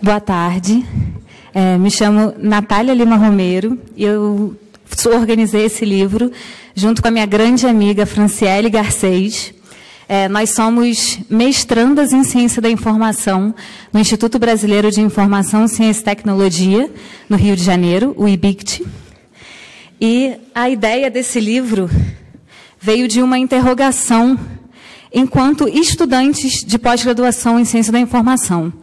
Boa tarde. Me chamo Natália Lima Romero e eu organizei esse livro junto com a minha grande amiga Franciele Garcês. Nós somos mestrandas em Ciência da Informação no Instituto Brasileiro de Informação, Ciência e Tecnologia, no Rio de Janeiro, o IBICT. E a ideia desse livro veio de uma interrogação enquanto estudantes de pós-graduação em Ciência da Informação.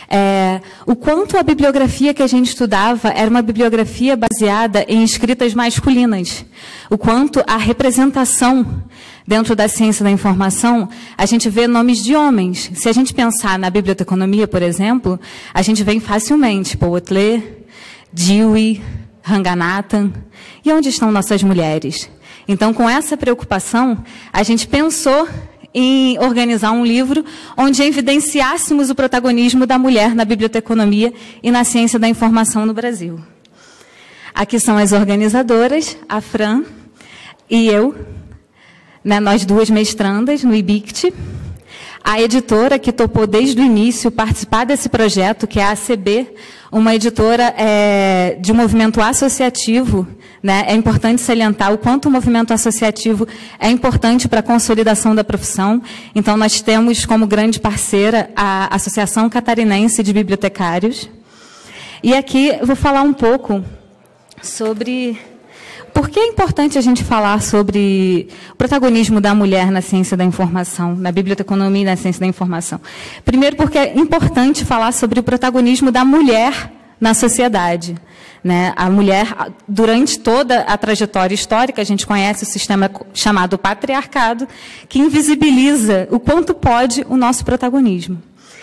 O quanto a bibliografia que a gente estudava era uma bibliografia baseada em escritas masculinas. O quanto a representação dentro da ciência da informação, a gente vê nomes de homens. Se a gente pensar na biblioteconomia, por exemplo, a gente vê facilmente Powatlet, Dewey, Ranganathan. E onde estão nossas mulheres? Então, com essa preocupação, a gente pensou em organizar um livro onde evidenciássemos o protagonismo da mulher na biblioteconomia e na ciência da informação no Brasil. Aqui são as organizadoras, a Fran e eu, nós duas mestrandas no IBICT. A editora que topou desde o início participar desse projeto, que é a ACB, uma editora de um movimento associativo. É importante salientar o quanto o movimento associativo é importante para a consolidação da profissão. Então, nós temos como grande parceira a Associação Catarinense de Bibliotecários. E aqui eu vou falar um pouco sobre por que é importante a gente falar sobre o protagonismo da mulher na ciência da informação, na biblioteconomia e na ciência da informação. Primeiro, porque é importante falar sobre o protagonismo da mulher na sociedade. A mulher, durante toda a trajetória histórica, a gente conhece o sistema chamado patriarcado, que invisibiliza o quanto pode o nosso protagonismo.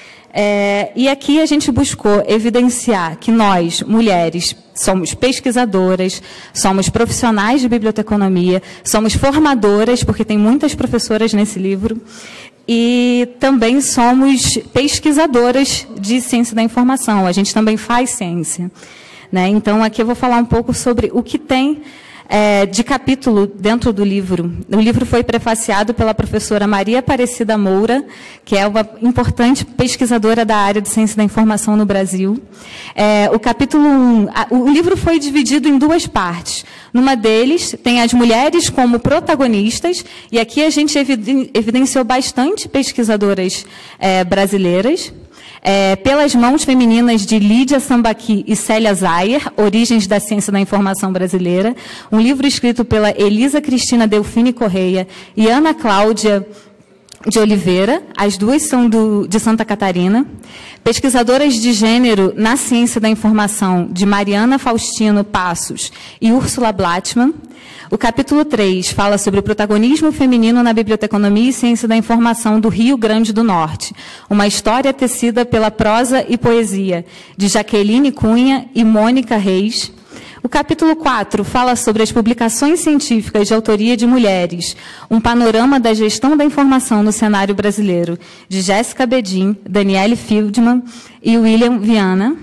E aqui a gente buscou evidenciar que nós, mulheres, somos pesquisadoras, somos profissionais de biblioteconomia, somos formadoras, porque tem muitas professoras nesse livro, e também somos pesquisadoras de ciência da informação. A gente também faz ciência. Então, aqui eu vou falar um pouco sobre o que tem de capítulo dentro do livro. O livro foi prefaciado pela professora Maria Aparecida Moura, que é uma importante pesquisadora da área de ciência da informação no Brasil. O capítulo 1, o livro foi dividido em duas partes. Numa deles, tem as mulheres como protagonistas, e aqui a gente evidenciou bastante pesquisadoras brasileiras, pelas mãos femininas de Lídia Sambaqui e Célia Zayer, Origens da Ciência da Informação Brasileira, um livro escrito pela Elisa Cristina Delfine Correia e Ana Cláudia de Oliveira, as duas são de Santa Catarina. Pesquisadoras de gênero na ciência da informação, de Mariana Faustino Passos e Úrsula Blattmann. O capítulo 3 fala sobre o protagonismo feminino na biblioteconomia e ciência da informação do Rio Grande do Norte, uma história tecida pela prosa e poesia, de Jaqueline Cunha e Mônica Reis. O capítulo 4 fala sobre as publicações científicas de autoria de mulheres, um panorama da gestão da informação no cenário brasileiro, de Jéssica Bedin, Daniele Fieldman e William Viana.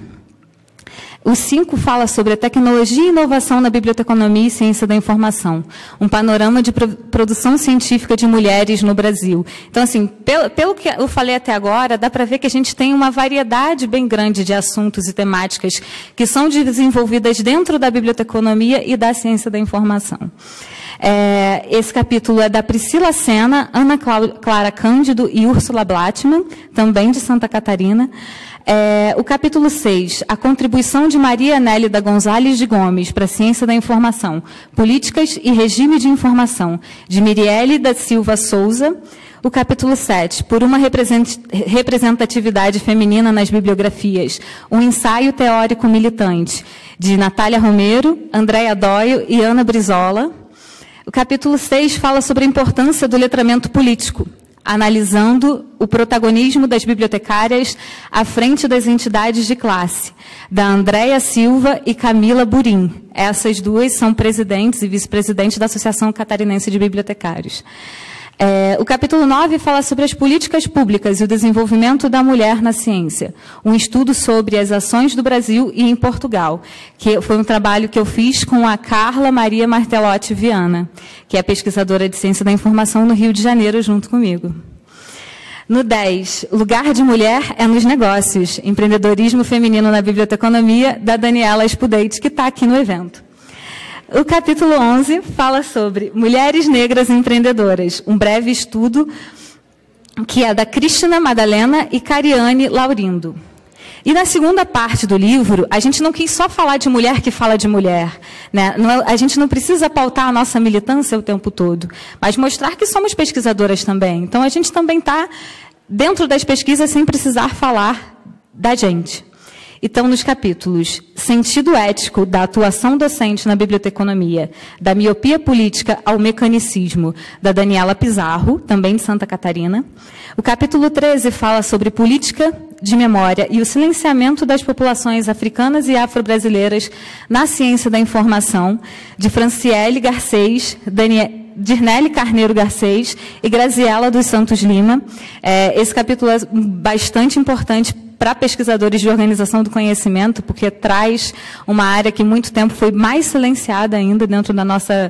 O 5 fala sobre a tecnologia e inovação na biblioteconomia e ciência da informação, um panorama de produção científica de mulheres no Brasil. Então, assim, pelo que eu falei até agora, dá para ver que a gente tem uma variedade bem grande de assuntos e temáticas que são desenvolvidas dentro da biblioteconomia e da ciência da informação. Esse capítulo é da Priscila Sena, Ana Clara Cândido e Úrsula Blattmann, também de Santa Catarina. O capítulo 6, a contribuição de Maria Nélida Gonzalez de Gomes para a ciência da informação, políticas e regime de informação, de Mirielle da Silva Souza. O capítulo 7, por uma representatividade feminina nas bibliografias, um ensaio teórico militante, de Natália Romero, Andréa Doyle e Ana Brizola. O capítulo 6 fala sobre a importância do letramento político, analisando o protagonismo das bibliotecárias à frente das entidades de classe, da Andréa Silva e Camila Burim. Essas duas são presidentes e vice-presidentes da Associação Catarinense de Bibliotecários. O capítulo 9 fala sobre as políticas públicas e o desenvolvimento da mulher na ciência. Um estudo sobre as ações do Brasil e em Portugal, que foi um trabalho que eu fiz com a Carla Maria Martelotti Viana, que é pesquisadora de ciência da informação no Rio de Janeiro, junto comigo. No 10, Lugar de Mulher é nos Negócios, Empreendedorismo Feminino na Biblioteconomia, da Daniela Spudeit, que está aqui no evento. O capítulo 11 fala sobre Mulheres Negras Empreendedoras, um breve estudo que é da Cristina Madalena e Cariane Laurindo. E na segunda parte do livro, a gente não quis só falar de mulher que fala de mulher, né? A gente não precisa pautar a nossa militância o tempo todo, mas mostrar que somos pesquisadoras também. Então, a gente também está dentro das pesquisas sem precisar falar da gente. Então, nos capítulos Sentido Ético da Atuação Docente na Biblioteconomia, da Miopia Política ao Mecanicismo, da Daniela Pizarro, também de Santa Catarina. O capítulo 13 fala sobre Política de Memória e o Silenciamento das Populações Africanas e Afro-Brasileiras na Ciência da Informação, de Franciele Garcês, Dirnelly Carneiro Garcês e Graziela dos Santos Lima. Esse capítulo é bastante importante para pesquisadores de organização do conhecimento, porque traz uma área que muito tempo foi mais silenciada ainda dentro da nossa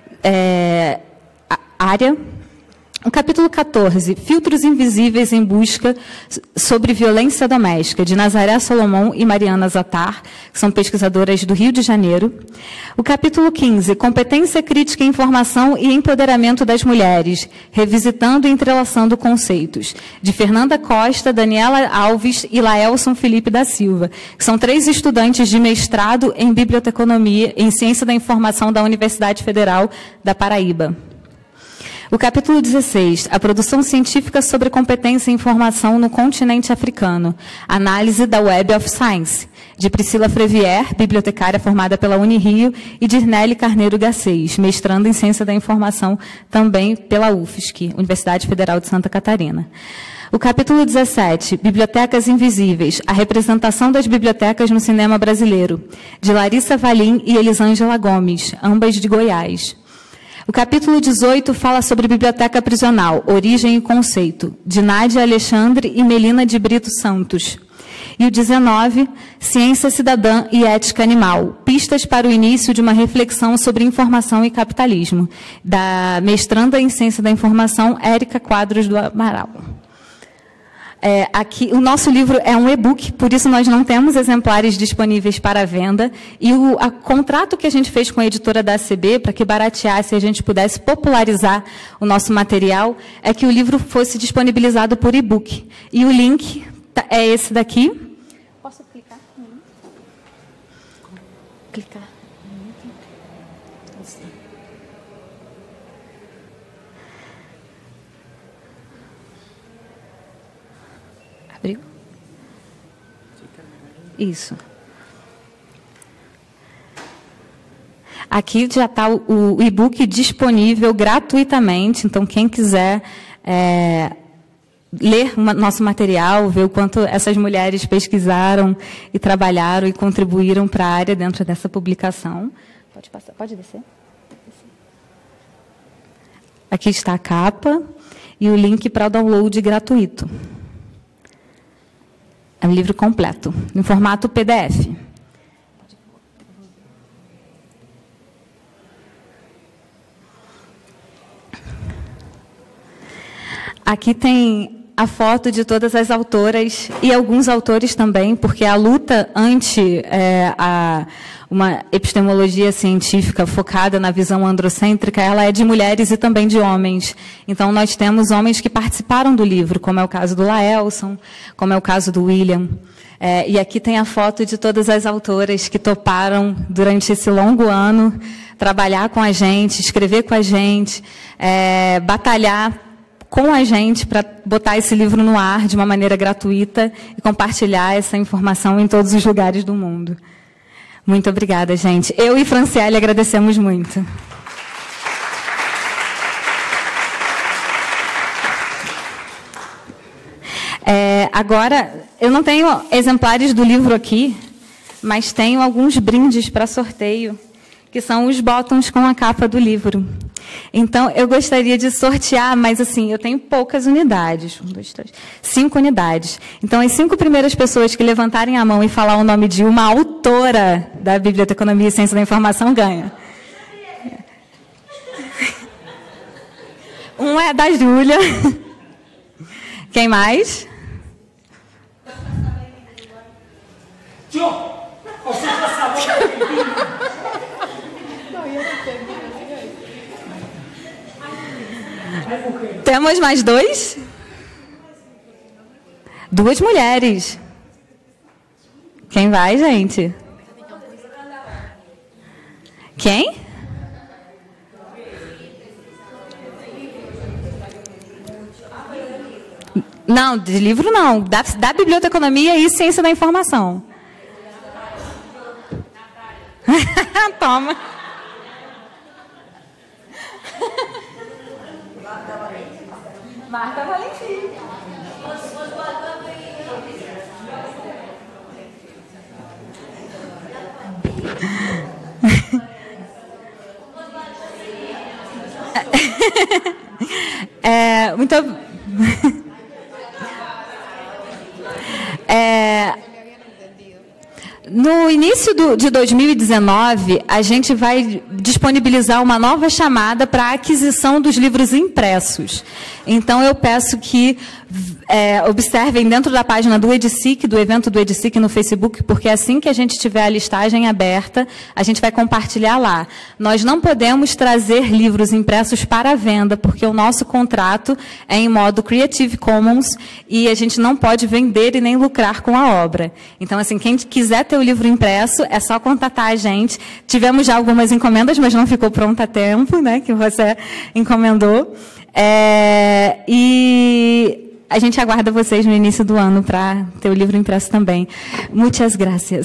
área. O capítulo 14, Filtros Invisíveis em Busca sobre Violência Doméstica, de Nazaré Solomon e Mariana Zatar, que são pesquisadoras do Rio de Janeiro. O capítulo 15, Competência Crítica, Informação e Empoderamento das Mulheres, revisitando e entrelaçando conceitos, de Fernanda Costa, Daniela Alves e Laelson Felipe da Silva, que são 3 estudantes de mestrado em Biblioteconomia, em Ciência da Informação da Universidade Federal da Paraíba. O capítulo 16, a produção científica sobre competência e informação no continente africano, análise da Web of Science, de Priscila Frevier, bibliotecária formada pela Unirio, e Dirnelly Carneiro Garcês, mestranda em Ciência da Informação, também pela UFSC, Universidade Federal de Santa Catarina. O capítulo 17, Bibliotecas Invisíveis, a representação das bibliotecas no cinema brasileiro, de Larissa Valim e Elisângela Gomes, ambas de Goiás. O capítulo 18 fala sobre biblioteca prisional, origem e conceito, de Nádia Alexandre e Melina de Brito Santos. E o 19, Ciência Cidadã e Ética Animal, pistas para o início de uma reflexão sobre informação e capitalismo, da mestranda em Ciência da Informação, Érica Quadros do Amaral. Aqui, o nosso livro é um e-book, por isso nós não temos exemplares disponíveis para venda. E o contrato que a gente fez com a editora da ACB, para que barateasse e a gente pudesse popularizar o nosso material, é que o livro fosse disponibilizado por e-book. E o link é esse daqui. Posso clicar? Clicar. Abriu? Isso. Aqui já está o e-book disponível gratuitamente, então quem quiser ler nosso material, ver o quanto essas mulheres pesquisaram e trabalharam e contribuíram para a área dentro dessa publicação. Pode passar, pode descer. Aqui está a capa e o link para o download gratuito. É um livro completo, em formato PDF. Aqui tem a foto de todas as autoras e alguns autores também, porque a luta ante uma epistemologia científica focada na visão androcêntrica, ela é de mulheres e também de homens. Então, nós temos homens que participaram do livro, como é o caso do Laelson, como é o caso do William. E aqui tem a foto de todas as autoras que toparam, durante esse longo ano, trabalhar com a gente, escrever com a gente, batalhar com a gente para botar esse livro no ar de uma maneira gratuita e compartilhar essa informação em todos os lugares do mundo. Muito obrigada, gente. Eu e Franciele agradecemos muito. Agora, eu não tenho exemplares do livro aqui, mas tenho alguns brindes para sorteio, que são os botões com a capa do livro. Então, eu gostaria de sortear, mas assim, eu tenho poucas unidades. 1, 2, 3, 5 unidades. Então, as 5 primeiras pessoas que levantarem a mão e falar o nome de uma autora da Biblioteconomia e Ciência da Informação ganha. Um é da Júlia. Quem mais? Temos mais dois? Duas mulheres. Quem vai, gente? Quem? Não, de livro não. Da biblioteconomia e ciência da informação. Toma. Marta Valentim. Muito... No início de 2019, a gente vai disponibilizar uma nova chamada para a aquisição dos livros impressos. Então, eu peço que observem dentro da página do EDSIC, do evento do EDSIC no Facebook, porque assim que a gente tiver a listagem aberta, a gente vai compartilhar lá. Nós não podemos trazer livros impressos para venda, porque o nosso contrato é em modo Creative Commons e a gente não pode vender e nem lucrar com a obra. Então, assim, quem quiser ter o livro impresso, é só contatar a gente. Tivemos já algumas encomendas, mas não ficou pronto a tempo, né, que você encomendou. E a gente aguarda vocês no início do ano para ter o livro impresso também. Muitas gracias.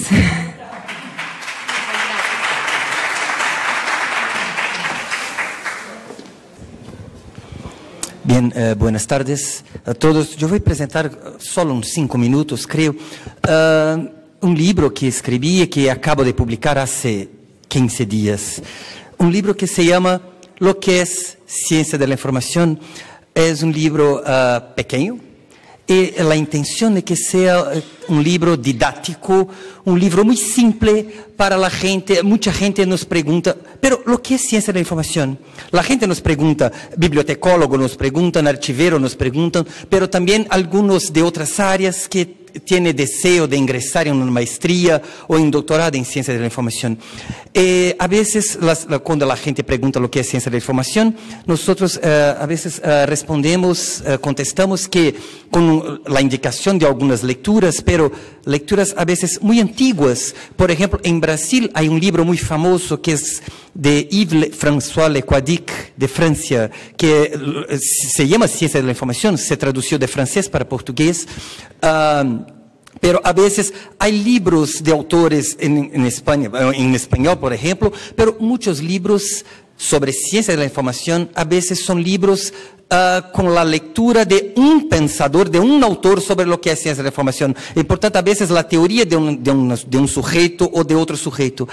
Bien, buenas tardes a todos. Eu vou apresentar só uns 5 minutos, creio, livro que escrevi e que acabo de publicar há 15 dias. Livro que se chama Lo que es Ciencia de la Información. Es libro pequeño y la intención es que sea un libro didáctico, un libro muy simple para la gente. Mucha gente nos pregunta, pero ¿lo que es ciencia de la información? La gente nos pregunta, bibliotecólogos nos preguntan, archiveros nos preguntan, pero también algunos de otras áreas que tiene deseo de ingresar en una maestría o en doctorado en ciencia de la información. A veces, cuando la gente pregunta lo que es ciencia de la información, nosotros a veces contestamos que con la indicación de algunas lecturas, pero lecturas a veces muy antiguas. Por ejemplo, en Brasil hay un libro muy famoso que es de Yves François Lequadic, de Francia, que se llama Ciencia de la Información, se tradució de francés para portugués. Pero a veces hay libros de autores en España, en español, por ejemplo, pero muchos libros sobre ciencia de la información a veces son libros con la lectura de un pensador, de un autor sobre lo que es ciencia de la información. Y por tanto, a veces la teoría de un sujeto o de otro sujeto.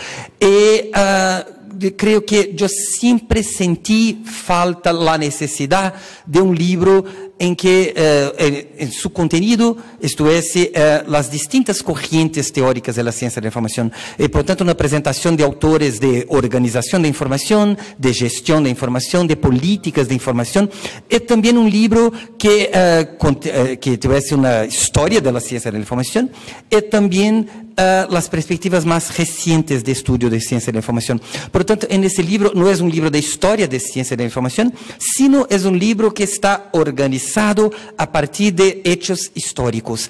Creo que yo siempre sentí falta la necesidad de un libro en que en su contenido estuviese las distintas corrientes teóricas de la ciencia de la información. Y por tanto, una presentación de autores de organización de información, de gestión de información, de políticas de información. Es también un libro que tuviese una historia de la ciencia de la información. Y también las perspectivas más recientes de estudio de ciencia de la información. Por lo tanto, en ese libro no es un libro de historia de ciencia de la información, sino es un libro que está organizado a partir de hechos históricos.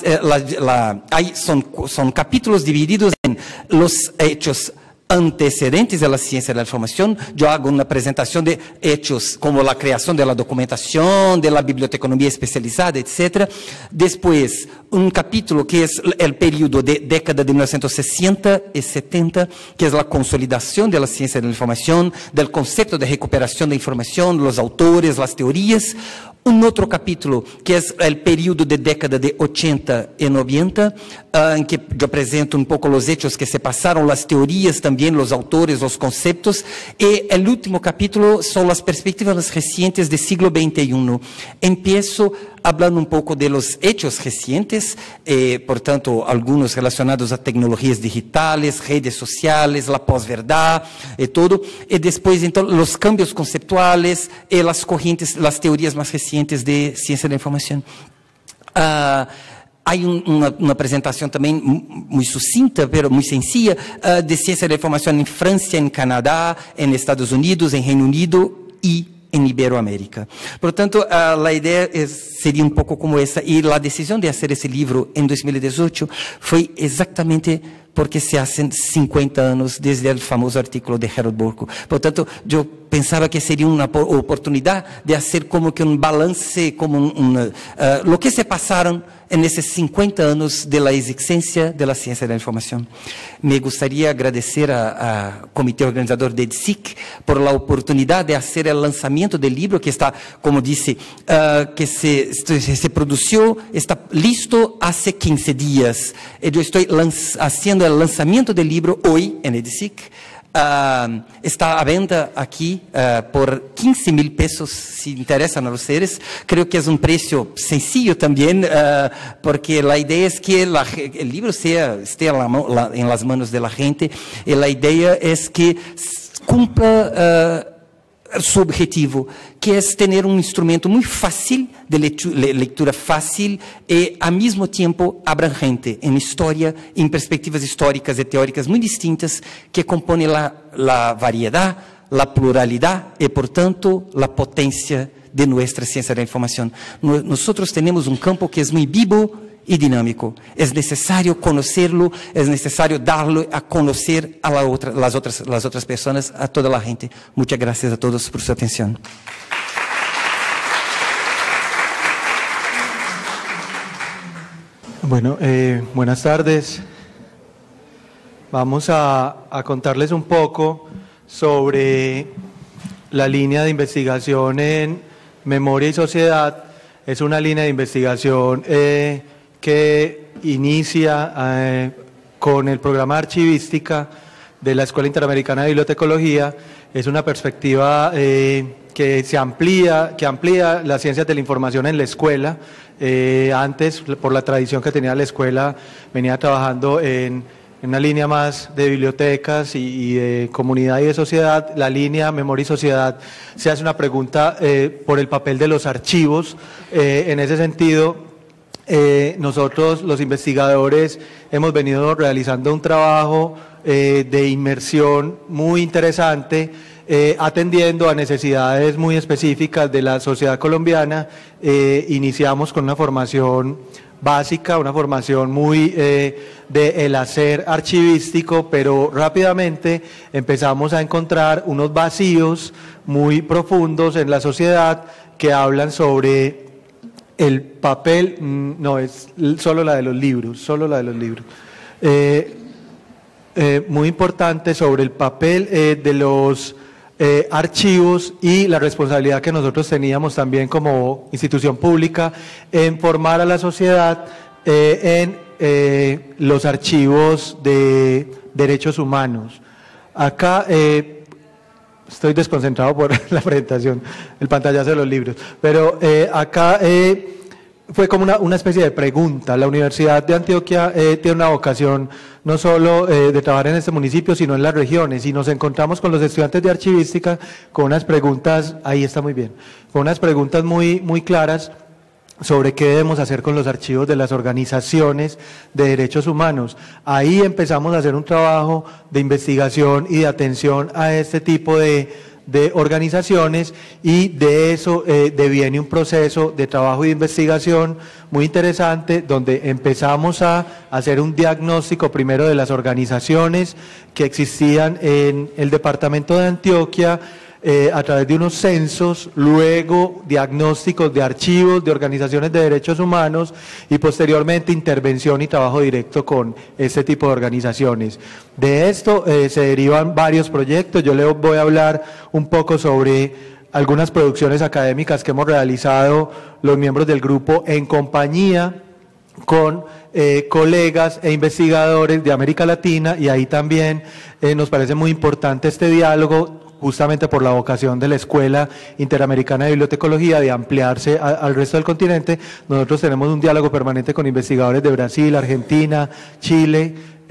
Son capítulos divididos en los hechos antecedentes de la ciencia de la información. Yo hago una presentación de hechos como la creación de la documentación, de la biblioteconomía especializada, etc. Después, un capítulo que es el periodo de década de 1960 y 70, que es la consolidación de la ciencia de la información, del concepto de recuperación de información, los autores, las teorías. Un otro capítulo que es el periodo de década de 80 y 90, en que yo presento un poco los hechos que se pasaron, las teorías también, los autores, los conceptos. Y el último capítulo son las perspectivas recientes del siglo XXI. Empiezo hablando un poco de los hechos recientes, por tanto, algunos relacionados a tecnologías digitales, redes sociales, la posverdad y todo. Y después, entonces, los cambios conceptuales y las corrientes, las teorías más recientes de ciencia de la información. Hay uma apresentação também muito sucinta, pero muito sencilla, de ciência da informação em França, em Canadá, em Estados Unidos, em Reino Unido e em Iberoamérica. Portanto, a ideia seria um pouco como essa. E a decisão de fazer esse livro em 2018 foi exatamente porque se hacen 50 anos desde o famoso artículo de Harold Burko. Portanto, eu pensava que seria uma oportunidade de fazer como que um balance, como lo que se passaram nesses 50 anos da existência da ciência da informação. Me gostaria de agradecer ao comitê organizador de EDSIC por a oportunidade de fazer o lançamento do livro, que está, como disse, que se produziu, está listo há 15 dias. Eu estou fazendo o lançamento do livro hoje em EDSIC. Está à venda aqui por 15,000 pesos, se interessam a vocês. Creio que é um preço sencillo também, porque a ideia é que o livro esteja em las manos da gente, e a ideia é que cumpra su objetivo, que é ter um instrumento muito fácil, de leitura fácil e, ao mesmo tempo, abrangente, em história, em perspectivas históricas e teóricas muito distintas, que compõem a variedade, a pluralidade e, portanto, a potência de nossa ciência da informação. Nós temos um campo que é muito vivo e dinâmico. É necessário conhecerlo, é necessário darlo a conhecer a las outras pessoas, a toda a gente. Muchas gracias a todos por sua atenção. Bueno, buenas tardes. Vamos a contarles un poco sobre la línea de investigación en memoria y sociedad. Es una línea de investigación que inicia con el programa de archivística de la Escuela Interamericana de Bibliotecología. Es una perspectiva que amplía las ciencias de la información en la escuela. Antes, por la tradición que tenía la escuela, venía trabajando en una línea más de bibliotecas y de comunidad y de sociedad. La línea Memoria y Sociedad se hace una pregunta por el papel de los archivos. En ese sentido, nosotros, los investigadores, hemos venido realizando un trabajo de inmersión muy interesante, atendiendo a necesidades muy específicas de la sociedad colombiana. Iniciamos con una formación básica, una formación muy del hacer archivístico, pero rápidamente empezamos a encontrar unos vacíos muy profundos en la sociedad que hablan sobre el papel, no es solo la de los libros, muy importante sobre el papel de los archivos y la responsabilidad que nosotros teníamos también como institución pública en formar a la sociedad en los archivos de derechos humanos. Acá estoy desconcentrado por la presentación, el pantallazo de los libros, pero acá fue como una especie de pregunta. La Universidad de Antioquia tiene una vocación no solo de trabajar en este municipio, sino en las regiones, y nos encontramos con los estudiantes de archivística con unas preguntas, ahí está muy bien, con unas preguntas muy claras sobre qué debemos hacer con los archivos de las organizaciones de derechos humanos. Ahí empezamos a hacer un trabajo de investigación y de atención a este tipo de organizaciones, y de eso deviene un proceso de trabajo y de investigación muy interesante, donde empezamos a hacer un diagnóstico primero de las organizaciones que existían en el departamento de Antioquia, a través de unos censos, luego diagnósticos de archivos de organizaciones de derechos humanos y posteriormente intervención y trabajo directo con este tipo de organizaciones. De esto se derivan varios proyectos. Yo les voy a hablar un poco sobre algunas producciones académicas que hemos realizado los miembros del grupo en compañía con colegas e investigadores de América Latina, y ahí también nos parece muy importante este diálogo, justamente por la vocación de la Escuela Interamericana de Bibliotecología de ampliarse al resto del continente. Nosotros tenemos un diálogo permanente con investigadores de Brasil, Argentina, Chile,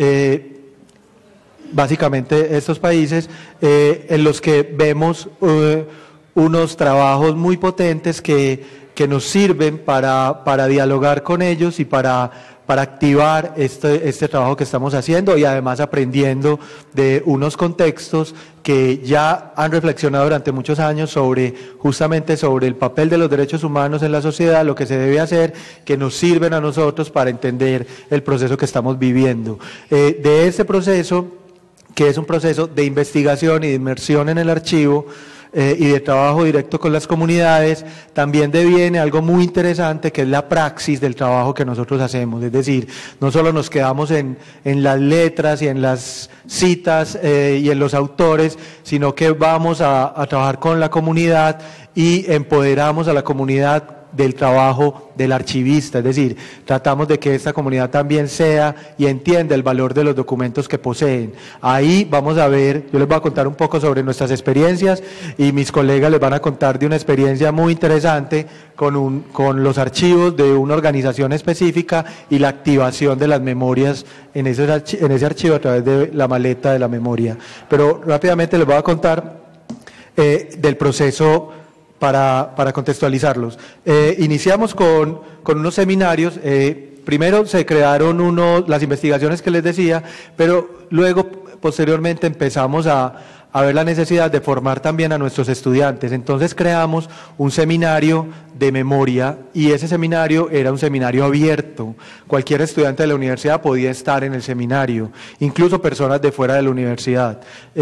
básicamente estos países, en los que vemos unos trabajos muy potentes que que nos sirven para dialogar con ellos y para activar este trabajo que estamos haciendo y además aprendiendo de unos contextos que ya han reflexionado durante muchos años justamente sobre el papel de los derechos humanos en la sociedad, lo que se debe hacer, que nos sirven a nosotros para entender el proceso que estamos viviendo. De este proceso, que es un proceso de investigación y de inmersión en el archivo, y de trabajo directo con las comunidades, también deviene algo muy interesante que es la praxis del trabajo que nosotros hacemos. Es decir, no solo nos quedamos en las letras y en las citas y en los autores, sino que vamos a trabajar con la comunidad y empoderamos a la comunidad del trabajo del archivista, es decir, tratamos de que esta comunidad también sea y entienda el valor de los documentos que poseen. Ahí vamos a ver, yo les voy a contar un poco sobre nuestras experiencias y mis colegas les van a contar de una experiencia muy interesante con los archivos de una organización específica y la activación de las memorias en ese archivo a través de la maleta de la memoria. Pero rápidamente les voy a contar del proceso para contextualizarlos. Iniciamos con unos seminarios. Primero se crearon las investigaciones que les decía, pero luego, posteriormente, empezamos a ver la necesidad de formar también a nuestros estudiantes. Entonces creamos un seminario de memoria y ese seminario era un seminario abierto. Cualquier estudiante de la universidad podía estar en el seminario, incluso personas de fuera de la universidad.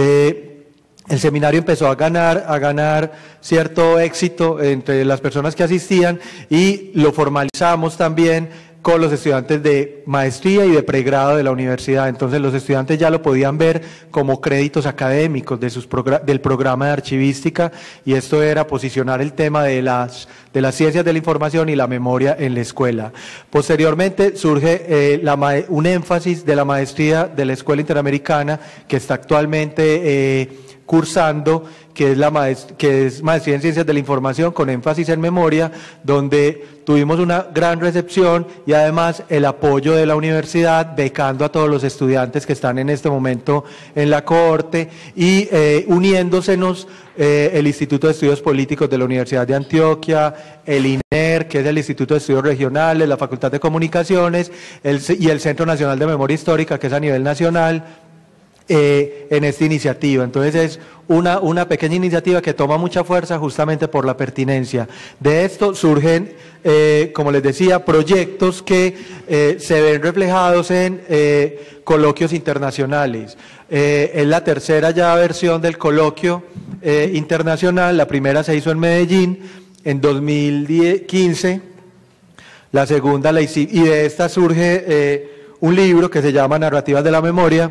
El seminario empezó a ganar cierto éxito entre las personas que asistían y lo formalizamos también con los estudiantes de maestría y de pregrado de la universidad. Entonces los estudiantes ya lo podían ver como créditos académicos del programa de archivística y esto era posicionar el tema de las ciencias de la información y la memoria en la escuela. Posteriormente surge un énfasis de la maestría de la Escuela Interamericana que está actualmente cursando, que es maestría en ciencias de la información con énfasis en memoria, donde tuvimos una gran recepción y además el apoyo de la universidad becando a todos los estudiantes que están en este momento en la cohorte y uniéndosenos el Instituto de Estudios Políticos de la Universidad de Antioquia, el INER, que es el Instituto de Estudios Regionales, la Facultad de Comunicaciones y el Centro Nacional de Memoria Histórica, que es a nivel nacional, en esta iniciativa. Entonces es una pequeña iniciativa que toma mucha fuerza justamente por la pertinencia. De esto surgen, como les decía, proyectos que se ven reflejados en coloquios internacionales. Es la tercera ya versión del coloquio internacional. La primera se hizo en Medellín en 2015, la segunda la hice, y de esta surge un libro que se llama Narrativas de la Memoria,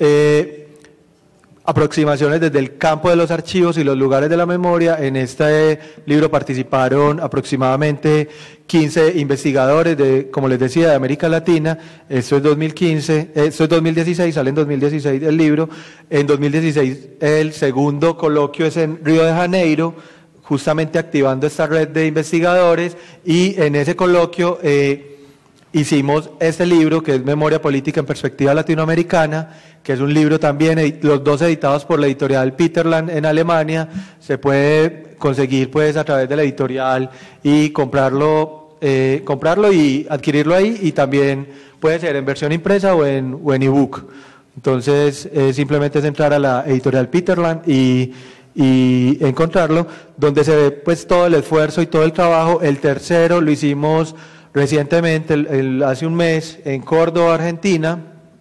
aproximaciones desde el campo de los archivos y los lugares de la memoria. En este libro participaron aproximadamente 15 investigadores como les decía, de América Latina. Esto es 2016, sale en 2016 el libro. En 2016 el segundo coloquio es en Río de Janeiro, justamente activando esta red de investigadores, y en ese coloquio hicimos este libro que es Memoria Política en Perspectiva Latinoamericana, que es un libro también, los dos editados por la editorial Peterland en Alemania. Se puede conseguir pues a través de la editorial y comprarlo y adquirirlo ahí, y también puede ser en versión impresa o en ebook. Entonces simplemente es entrar a la editorial Peterland y encontrarlo, donde se ve pues todo el esfuerzo y todo el trabajo. El tercero lo hicimos recientemente, hace un mes, en Córdoba, Argentina.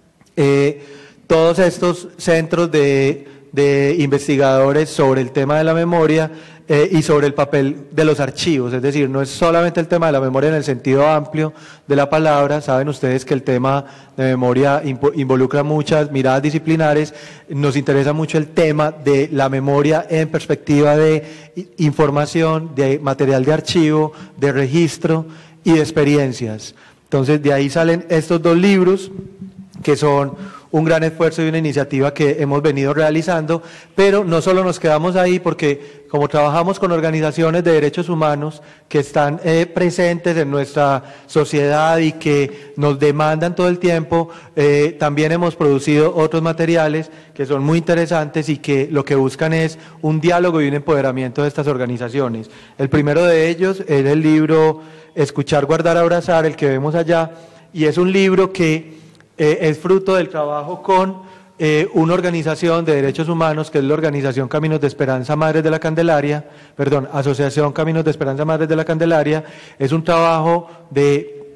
Todos estos centros de investigadores sobre el tema de la memoria y sobre el papel de los archivos, es decir, no es solamente el tema de la memoria en el sentido amplio de la palabra. Saben ustedes que el tema de memoria involucra muchas miradas disciplinares. Nos interesa mucho el tema de la memoria en perspectiva de información, de material de archivo, de registro y de experiencias. Entonces de ahí salen estos dos libros, que son un gran esfuerzo y una iniciativa que hemos venido realizando, pero no solo nos quedamos ahí porque como trabajamos con organizaciones de derechos humanos que están presentes en nuestra sociedad y que nos demandan todo el tiempo, también hemos producido otros materiales que son muy interesantes y que lo que buscan es un diálogo y un empoderamiento de estas organizaciones. El primero de ellos es el libro Escuchar, Guardar, Abrazar, el que vemos allá, y es un libro que es fruto del trabajo con una organización de derechos humanos que es la Organización Caminos de Esperanza Madres de la Candelaria, Asociación Caminos de Esperanza Madres de la Candelaria. Es un trabajo de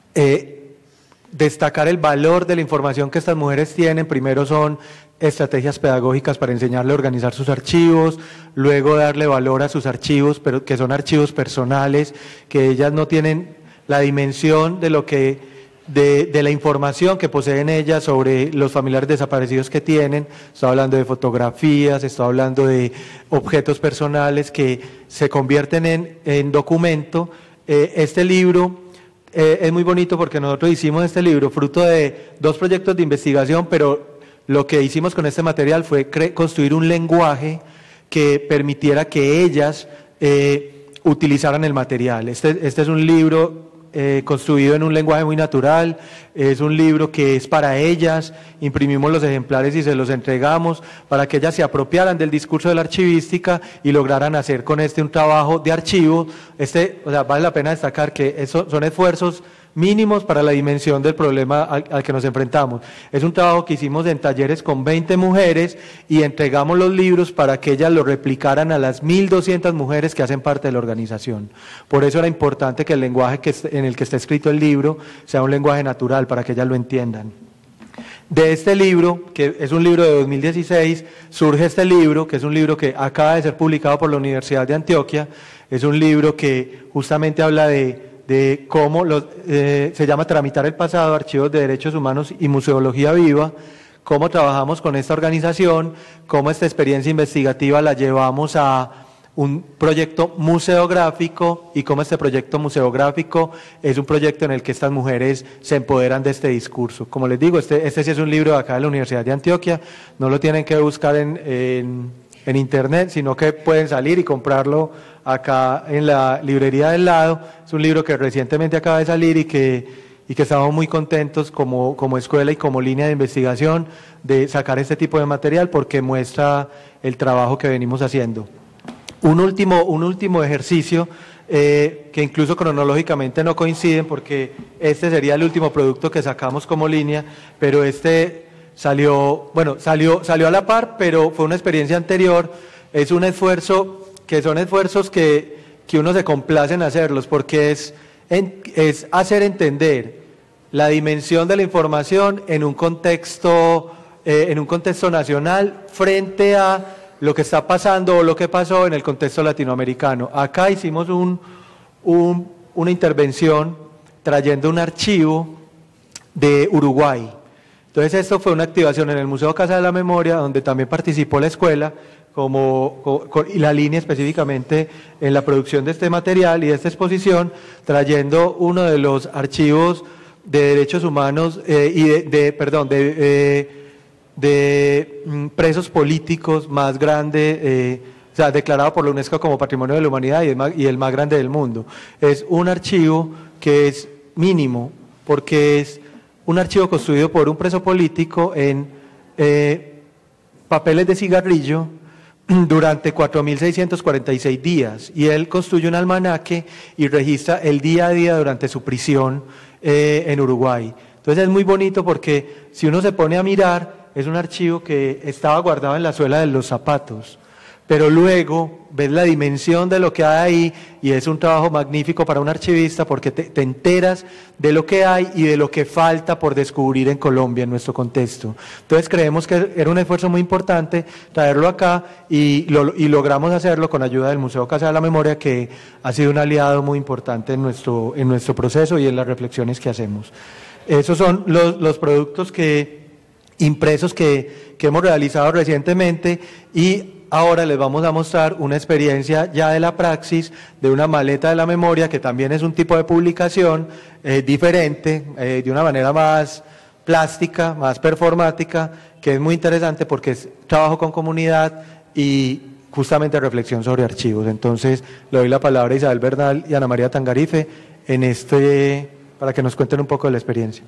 destacar el valor de la información que estas mujeres tienen. Primero son estrategias pedagógicas para enseñarle a organizar sus archivos, luego darle valor a sus archivos, pero que son archivos personales, que ellas no tienen la dimensión de lo que de la información que poseen ellas sobre los familiares desaparecidos que tienen. Estoy hablando de fotografías, estoy hablando de objetos personales que se convierten en documento. Este libro es muy bonito porque nosotros hicimos este libro fruto de 2 proyectos de investigación, pero lo que hicimos con este material fue construir un lenguaje que permitiera que ellas utilizaran el material. Este es un libro construido en un lenguaje muy natural, es un libro que es para ellas, imprimimos los ejemplares y se los entregamos para que ellas se apropiaran del discurso de la archivística y lograran hacer con un trabajo de archivo. O sea, vale la pena destacar que son esfuerzos mínimos para la dimensión del problema al que nos enfrentamos. Es un trabajo que hicimos en talleres con 20 mujeres y entregamos los libros para que ellas lo replicaran a las 1.200 mujeres que hacen parte de la organización. Por eso era importante que el lenguaje en el que está escrito el libro sea un lenguaje natural para que ellas lo entiendan. De este libro, que es un libro de 2016, surge este libro, que es un libro que acaba de ser publicado por la Universidad de Antioquia. Es un libro que justamente habla de cómo se llama Tramitar el Pasado, Archivos de Derechos Humanos y Museología Viva, cómo trabajamos con esta organización, cómo esta experiencia investigativa la llevamos a un proyecto museográfico y cómo este proyecto museográfico es un proyecto en el que estas mujeres se empoderan de este discurso. Como les digo, este sí es un libro de acá de la Universidad de Antioquia, no lo tienen que buscar en internet, sino que pueden salir y comprarlo acá en la librería del lado. Es un libro que recientemente acaba de salir y que estamos muy contentos como escuela y como línea de investigación de sacar este tipo de material porque muestra el trabajo que venimos haciendo. Un último ejercicio que incluso cronológicamente no coinciden porque este sería el último producto que sacamos como línea, pero salió a la par, pero fue una experiencia anterior. Es un esfuerzo son esfuerzos que uno se complace en hacerlos porque es hacer entender la dimensión de la información en un contexto nacional frente a lo que está pasando o lo que pasó en el contexto latinoamericano. Acá hicimos una intervención trayendo un archivo de Uruguay. Entonces esto fue una activación en el Museo Casa de la Memoria, donde también participó la escuela, y la línea específicamente en la producción de este material y de esta exposición, trayendo uno de los archivos de derechos humanos y de presos políticos más grande, o sea, declarado por la UNESCO como Patrimonio de la Humanidad y el más grande del mundo. Es un archivo que es mínimo, porque es un archivo construido por un preso político en papeles de cigarrillo durante 4.646 días, y él construye un almanaque y registra el día a día durante su prisión en Uruguay. Entonces es muy bonito porque si uno se pone a mirar, es un archivo que estaba guardado en la suela de los zapatos, pero luego ves la dimensión de lo que hay ahí y es un trabajo magnífico para un archivista porque te enteras de lo que hay y de lo que falta por descubrir en Colombia, en nuestro contexto. Entonces creemos que era un esfuerzo muy importante traerlo acá y logramos hacerlo con ayuda del Museo Casa de la Memoria, que ha sido un aliado muy importante en nuestro proceso y en las reflexiones que hacemos. Esos son los productos impresos que hemos realizado recientemente, y ahora les vamos a mostrar una experiencia ya de la praxis de una maleta de la memoria, que también es un tipo de publicación diferente, de una manera más plástica, más performática, que es muy interesante porque es trabajo con comunidad y justamente reflexión sobre archivos. Entonces, le doy la palabra a Isabel Bernal y Ana María Tangarife para que nos cuenten un poco de la experiencia.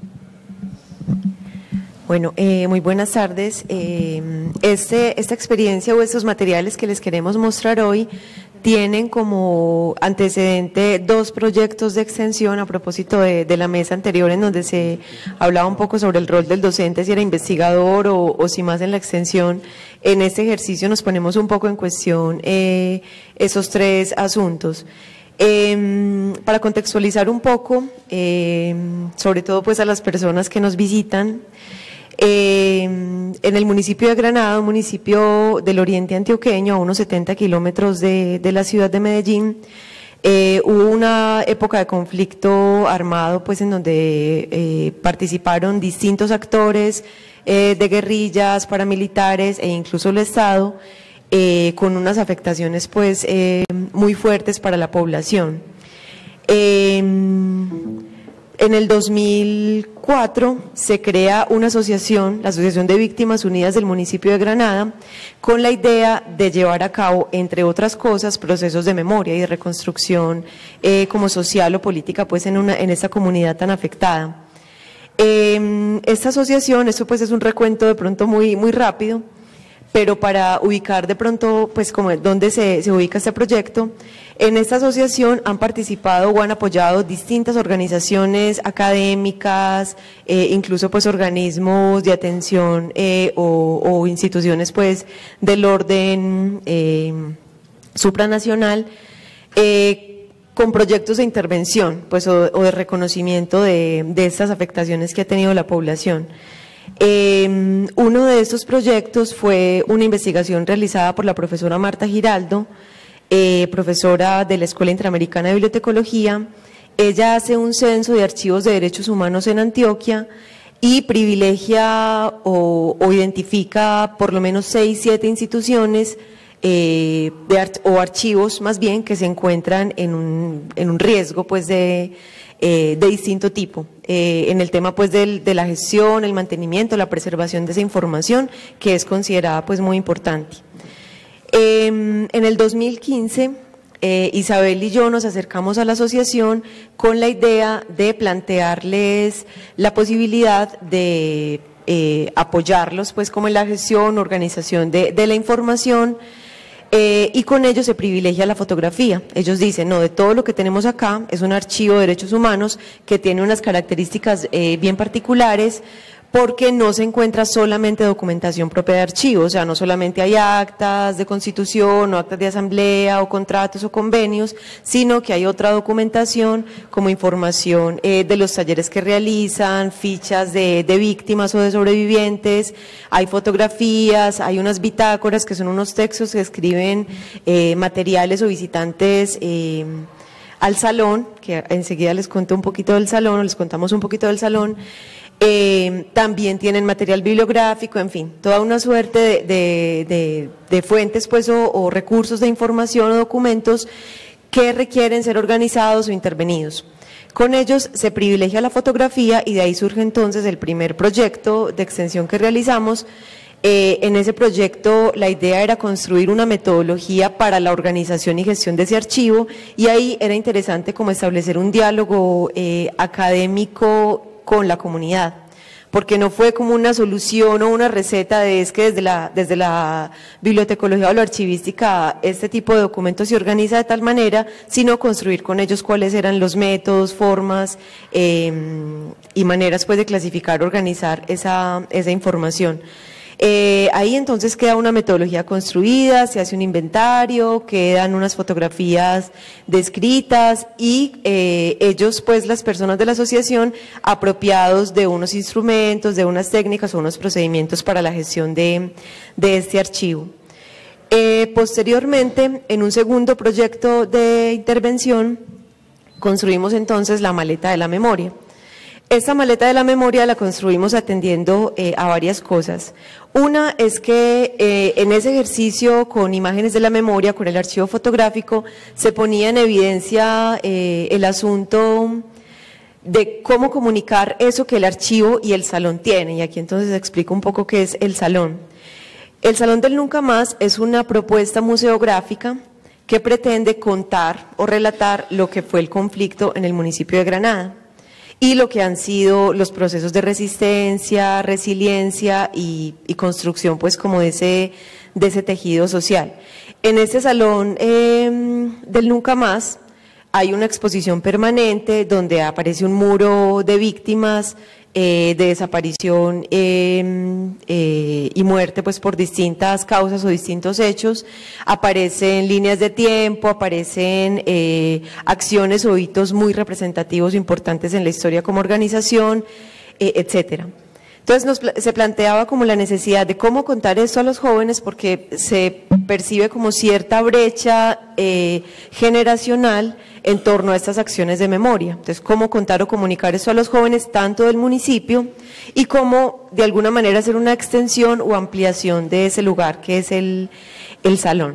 Bueno, muy buenas tardes. Esta experiencia o estos materiales que les queremos mostrar hoy tienen como antecedente 2 proyectos de extensión a propósito de la mesa anterior en donde se hablaba un poco sobre el rol del docente, si era investigador o si más en la extensión. En este ejercicio nos ponemos un poco en cuestión esos 3 asuntos. Para contextualizar un poco, sobre todo pues a las personas que nos visitan, en el municipio de Granada, un municipio del oriente antioqueño, a unos 70 kilómetros de la ciudad de Medellín, hubo una época de conflicto armado, pues en donde participaron distintos actores de guerrillas, paramilitares e incluso el Estado, con unas afectaciones pues muy fuertes para la población. En el 2004 se crea una asociación, la Asociación de Víctimas Unidas del municipio de Granada, con la idea de llevar a cabo, entre otras cosas, procesos de memoria y de reconstrucción como social o política pues en esta comunidad tan afectada. Esta asociación, esto pues es un recuento de pronto muy rápido, pero para ubicar de pronto pues como dónde se ubica este proyecto. En esta asociación han participado o han apoyado distintas organizaciones académicas, incluso pues organismos de atención o instituciones pues del orden supranacional, con proyectos de intervención pues o de reconocimiento de estas afectaciones que ha tenido la población. Uno de estos proyectos fue una investigación realizada por la profesora Marta Giraldo, profesora de la Escuela Interamericana de Bibliotecología. Ella hace un censo de archivos de derechos humanos en Antioquia y privilegia o identifica por lo menos 6-7 instituciones o archivos más bien que se encuentran en un riesgo pues de distinto tipo, en el tema pues de la gestión, el mantenimiento, la preservación de esa información que es considerada pues muy importante. En el 2015 Isabel y yo nos acercamos a la asociación con la idea de plantearles la posibilidad de apoyarlos pues como en la gestión, organización de la información. Y con ello se privilegia la fotografía. Ellos dicen, no, de todo lo que tenemos acá es un archivo de derechos humanos que tiene unas características bien particulares, porque no se encuentra solamente documentación propia de archivos, o sea, no solamente hay actas de constitución o actas de asamblea o contratos o convenios, sino que hay otra documentación como información de los talleres que realizan, fichas de víctimas o de sobrevivientes, hay fotografías, hay unas bitácoras que son unos textos que escriben materiales o visitantes al salón, que enseguida les cuento un poquito del salón, o les contamos un poquito del salón. También tienen material bibliográfico, en fin, toda una suerte de fuentes pues, o recursos de información o documentos que requieren ser organizados o intervenidos. Con ellos se privilegia la fotografía y de ahí surge entonces el primer proyecto de extensión que realizamos. En ese proyecto la idea era construir una metodología para la organización y gestión de ese archivo y ahí era interesante como establecer un diálogo académico con la comunidad, porque no fue como una solución o una receta de es que desde la bibliotecología o la archivística este tipo de documentos se organiza de tal manera, sino construir con ellos cuáles eran los métodos, formas y maneras pues de clasificar, organizar esa información. Ahí entonces queda una metodología construida, se hace un inventario, quedan unas fotografías descritas y ellos, pues las personas de la asociación, apropiados de unos instrumentos, de unas técnicas o unos procedimientos para la gestión de este archivo. Posteriormente, en un segundo proyecto de intervención, construimos entonces la maleta de la memoria. Esta maleta de la memoria la construimos atendiendo a varias cosas. Una es que en ese ejercicio con imágenes de la memoria, con el archivo fotográfico, se ponía en evidencia el asunto de cómo comunicar eso que el archivo y el salón tienen. Y aquí entonces explico un poco qué es el salón. El Salón del Nunca Más es una propuesta museográfica que pretende contar o relatar lo que fue el conflicto en el municipio de Granada y lo que han sido los procesos de resistencia, resiliencia y construcción, pues, como de ese tejido social. En este Salón del Nunca Más hay una exposición permanente donde aparece un muro de víctimas de desaparición y muerte, pues, por distintas causas o distintos hechos. Aparecen líneas de tiempo, aparecen acciones o hitos muy representativos, importantes en la historia como organización, etcétera. Entonces se planteaba como la necesidad de cómo contar esto a los jóvenes, porque se percibe como cierta brecha generacional en torno a estas acciones de memoria. Entonces, cómo contar o comunicar esto a los jóvenes tanto del municipio y cómo de alguna manera hacer una extensión o ampliación de ese lugar que es el salón.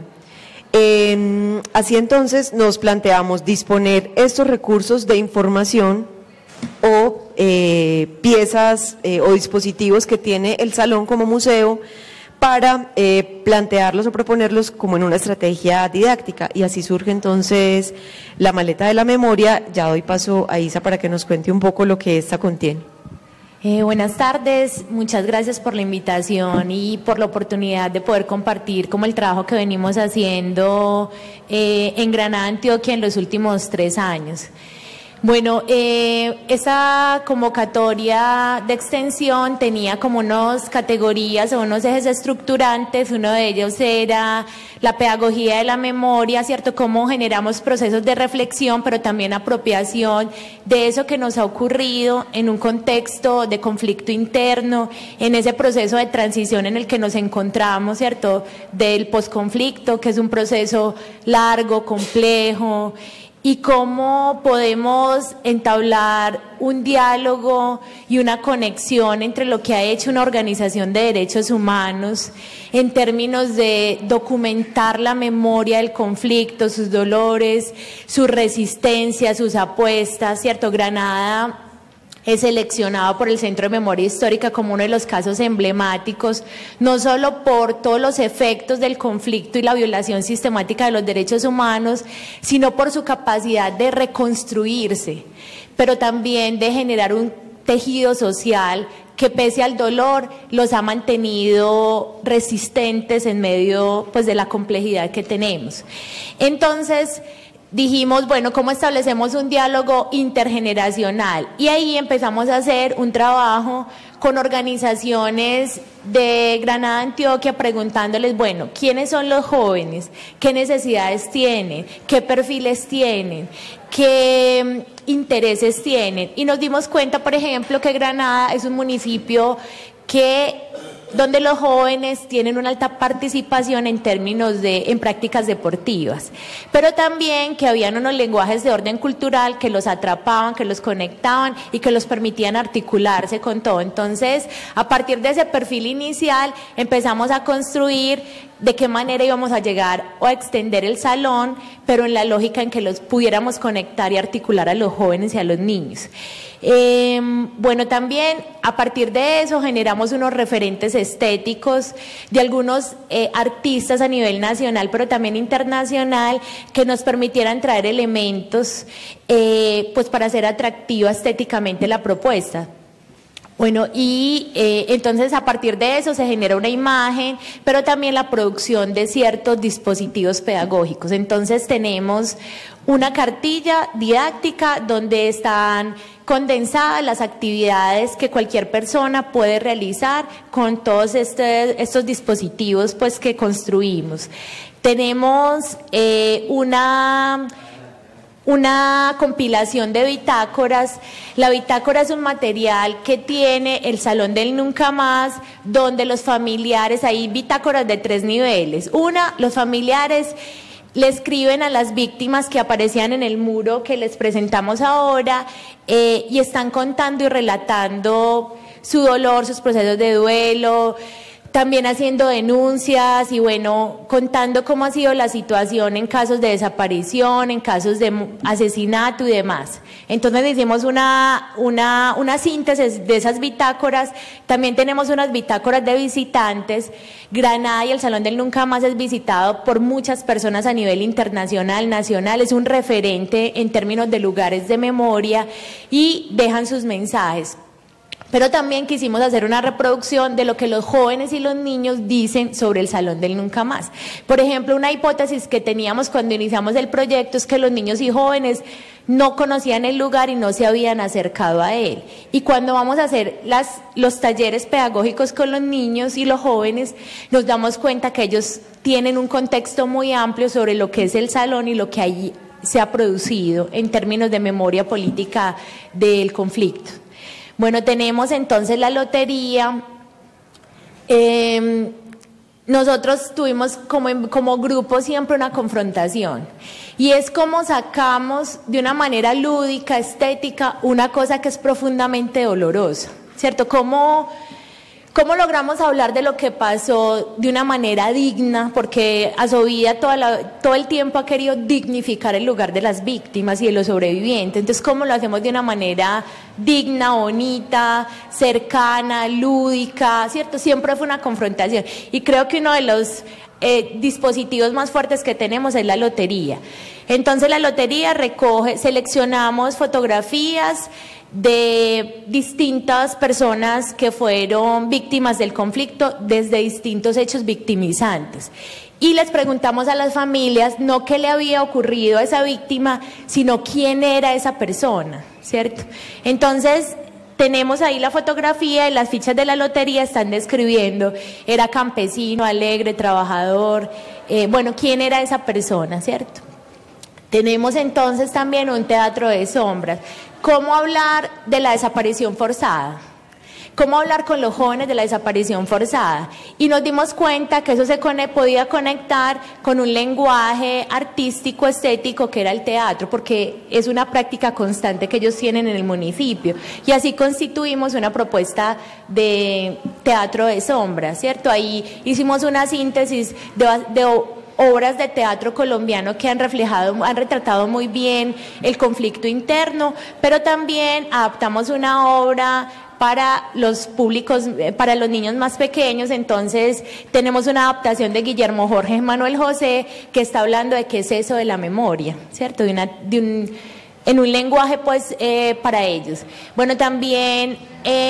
Así entonces nos planteamos disponer estos recursos de información o piezas o dispositivos que tiene el salón como museo para plantearlos o proponerlos como en una estrategia didáctica, y así surge entonces la maleta de la memoria. Ya doy paso a Isa para que nos cuente un poco lo que esta contiene. Buenas tardes, muchas gracias por la invitación y por la oportunidad de poder compartir como el trabajo que venimos haciendo en Granada, Antioquia, en los últimos 3 años. Bueno, esta convocatoria de extensión tenía como unas categorías o unos ejes estructurantes. Uno de ellos era la pedagogía de la memoria, ¿cierto? Cómo generamos procesos de reflexión, pero también apropiación de eso que nos ha ocurrido en un contexto de conflicto interno, en ese proceso de transición en el que nos encontramos, ¿cierto? Del posconflicto, que es un proceso largo, complejo, y cómo podemos entablar un diálogo y una conexión entre lo que ha hecho una organización de derechos humanos en términos de documentar la memoria del conflicto, sus dolores, su resistencia, sus apuestas, ¿cierto? Granada es seleccionado por el Centro de Memoria Histórica como uno de los casos emblemáticos, no solo por todos los efectos del conflicto y la violación sistemática de los derechos humanos, sino por su capacidad de reconstruirse, pero también de generar un tejido social que, pese al dolor, los ha mantenido resistentes en medio, pues, de la complejidad que tenemos. Entonces, dijimos, bueno, ¿cómo establecemos un diálogo intergeneracional? Y ahí empezamos a hacer un trabajo con organizaciones de Granada, Antioquia, preguntándoles, bueno, ¿quiénes son los jóvenes? ¿Qué necesidades tienen? ¿Qué perfiles tienen? ¿Qué intereses tienen? Y nos dimos cuenta, por ejemplo, que Granada es un municipio donde los jóvenes tienen una alta participación en términos en prácticas deportivas, pero también que habían unos lenguajes de orden cultural que los atrapaban, que los conectaban y que los permitían articularse con todo. Entonces, a partir de ese perfil inicial, empezamos a construir de qué manera íbamos a llegar o a extender el salón, pero en la lógica en que los pudiéramos conectar y articular a los jóvenes y a los niños. Bueno, también a partir de eso generamos unos referentes estéticos de algunos artistas a nivel nacional, pero también internacional, que nos permitieran traer elementos pues para hacer atractiva estéticamente la propuesta. Bueno, y entonces a partir de eso se genera una imagen, pero también la producción de ciertos dispositivos pedagógicos. Entonces tenemos una cartilla didáctica donde están condensadas las actividades que cualquier persona puede realizar con todos estos dispositivos, pues, que construimos. Tenemos una compilación de bitácoras. La bitácora es un material que tiene el Salón del Nunca Más, donde los familiares, hay bitácoras de 3 niveles. Los familiares le escriben a las víctimas que aparecían en el muro que les presentamos ahora, y están contando y relatando su dolor, sus procesos de duelo. también haciendo denuncias y bueno, contando cómo ha sido la situación en casos de desaparición, en casos de asesinato y demás. Entonces hicimos una síntesis de esas bitácoras. También tenemos unas bitácoras de visitantes. Granada y el Salón del Nunca Más es visitado por muchas personas a nivel internacional, nacional, es un referente en términos de lugares de memoria y dejan sus mensajes. Pero también quisimos hacer una reproducción de lo que los jóvenes y los niños dicen sobre el Salón del Nunca Más. Por ejemplo, una hipótesis que teníamos cuando iniciamos el proyecto es que los niños y jóvenes no conocían el lugar y no se habían acercado a él. Y cuando vamos a hacer los talleres pedagógicos con los niños y los jóvenes, nos damos cuenta que ellos tienen un contexto muy amplio sobre lo que es el salón y lo que allí se ha producido en términos de memoria política del conflicto. Bueno, tenemos entonces la lotería. Nosotros tuvimos como grupo siempre una confrontación y es como sacamos de una manera lúdica, estética, una cosa que es profundamente dolorosa, ¿cierto? ¿Cómo logramos hablar de lo que pasó de una manera digna? Porque Asovía todo el tiempo ha querido dignificar el lugar de las víctimas y de los sobrevivientes. Entonces, ¿cómo lo hacemos de una manera digna, bonita, cercana, lúdica? ¿Cierto? Siempre fue una confrontación. Y creo que uno de los dispositivos más fuertes que tenemos es la lotería. Entonces, la lotería seleccionamos fotografías de distintas personas que fueron víctimas del conflicto desde distintos hechos victimizantes. Y les preguntamos a las familias no qué le había ocurrido a esa víctima, sino quién era esa persona, ¿cierto? Entonces, tenemos ahí la fotografía y las fichas de la lotería están describiendo, era campesino, alegre, trabajador, bueno, quién era esa persona, ¿cierto? Tenemos entonces también un teatro de sombras. ¿Cómo hablar de la desaparición forzada? ¿Cómo hablar con los jóvenes de la desaparición forzada? Y nos dimos cuenta que eso se podía conectar con un lenguaje artístico, estético, que era el teatro, porque es una práctica constante que ellos tienen en el municipio. Y así constituimos una propuesta de teatro de sombras, ¿cierto? Ahí hicimos una síntesis de obras de teatro colombiano que han retratado muy bien el conflicto interno, pero también adaptamos una obra para los públicos, para los niños más pequeños. Entonces tenemos una adaptación de Guillermo Jorge Manuel José que está hablando de qué es eso de la memoria, ¿cierto? En un lenguaje pues para ellos. Bueno, también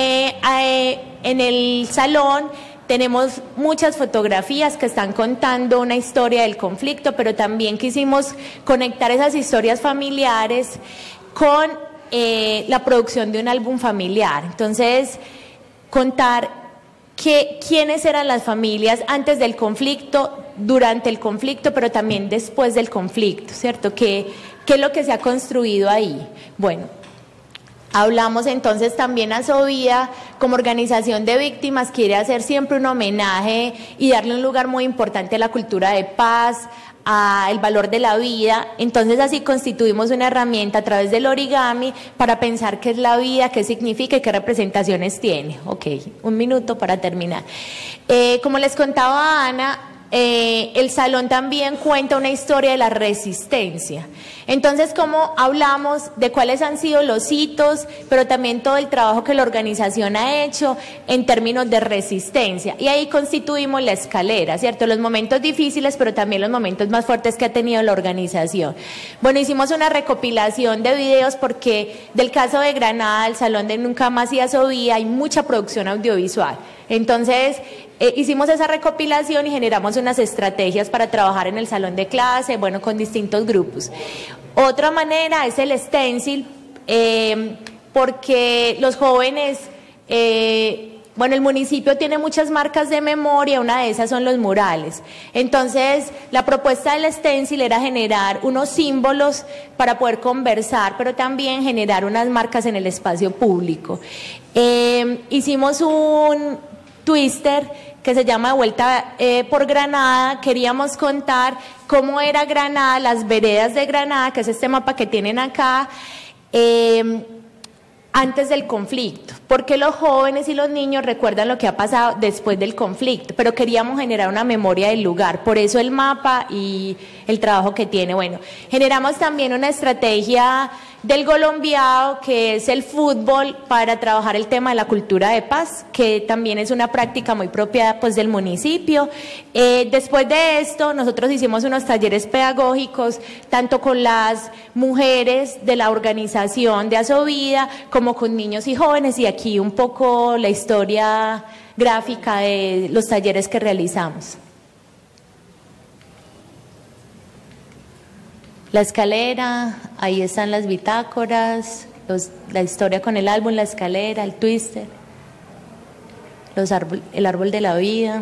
en el salón tenemos muchas fotografías que están contando una historia del conflicto, pero también quisimos conectar esas historias familiares con la producción de un álbum familiar. Entonces, contar quiénes eran las familias antes del conflicto, durante el conflicto, pero también después del conflicto, ¿cierto? ¿Qué es lo que se ha construido ahí? Bueno, hablamos entonces también a Asovía, como organización de víctimas, quiere hacer siempre un homenaje y darle un lugar muy importante a la cultura de paz, al valor de la vida. Entonces así constituimos una herramienta a través del origami para pensar qué es la vida, qué significa y qué representaciones tiene. Ok, un minuto para terminar. Como les contaba Ana, el salón también cuenta una historia de la resistencia. Entonces, como hablamos de cuáles han sido los hitos, pero también todo el trabajo que la organización ha hecho en términos de resistencia. Y ahí constituimos la escalera, ¿cierto? Los momentos difíciles, pero también los momentos más fuertes que ha tenido la organización. Bueno, hicimos una recopilación de videos porque del caso de Granada, el Salón de Nunca Más y Asovía, hay mucha producción audiovisual. Entonces, hicimos esa recopilación y generamos unas estrategias para trabajar en el salón de clase, bueno, con distintos grupos. Otra manera es el stencil, porque los jóvenes, bueno, el municipio tiene muchas marcas de memoria, una de esas son los murales. Entonces, la propuesta del stencil era generar unos símbolos para poder conversar, pero también generar unas marcas en el espacio público. Hicimos un twister que se llama Vuelta por Granada. Queríamos contar cómo era Granada, las veredas de Granada, que es este mapa que tienen acá, antes del conflicto, porque los jóvenes y los niños recuerdan lo que ha pasado después del conflicto, pero queríamos generar una memoria del lugar, por eso el mapa y el trabajo que tiene. Bueno, generamos también una estrategia del Golombiao, que es el fútbol, para trabajar el tema de la cultura de paz, que también es una práctica muy propia pues del municipio. Después de esto, nosotros hicimos unos talleres pedagógicos, tanto con las mujeres de la organización de Asovida, como con niños y jóvenes, y aquí un poco la historia gráfica de los talleres que realizamos. La escalera, ahí están las bitácoras, la historia con el álbum, la escalera, el twister, el árbol de la vida.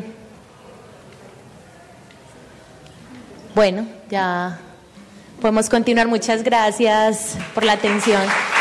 Bueno, ya podemos continuar. Muchas gracias por la atención.